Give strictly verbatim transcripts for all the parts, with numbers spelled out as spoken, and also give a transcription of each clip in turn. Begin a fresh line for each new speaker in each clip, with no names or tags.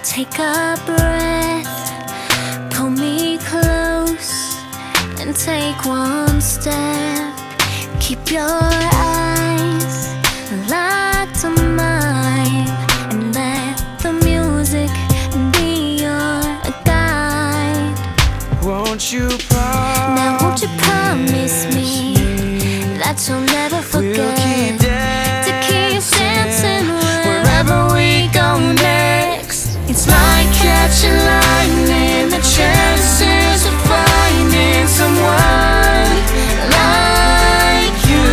Take a breath, pull me close, and take one step. Keep your eyes locked on mine, and let the music be your guide.
Won't you promise?
Now won't you promise me that you'll never forget
we'll keep
to keep dancing wherever we go next? It's like catching lightning, the chances of finding someone like you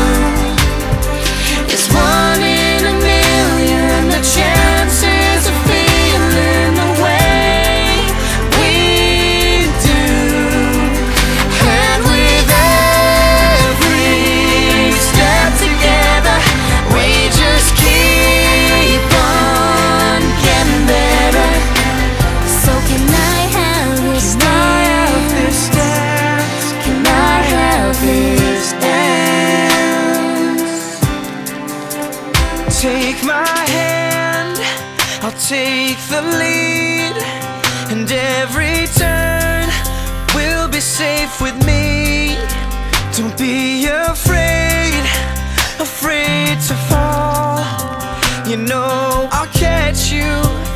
is one in a million. The chances of feeling the way we do, and with every step together, we just keep on getting better. So can I have this dance? Can I have this dance?
Take my hand, I'll take the lead, and every turn will be safe with me. Don't be afraid, afraid to fall. You know I'll catch you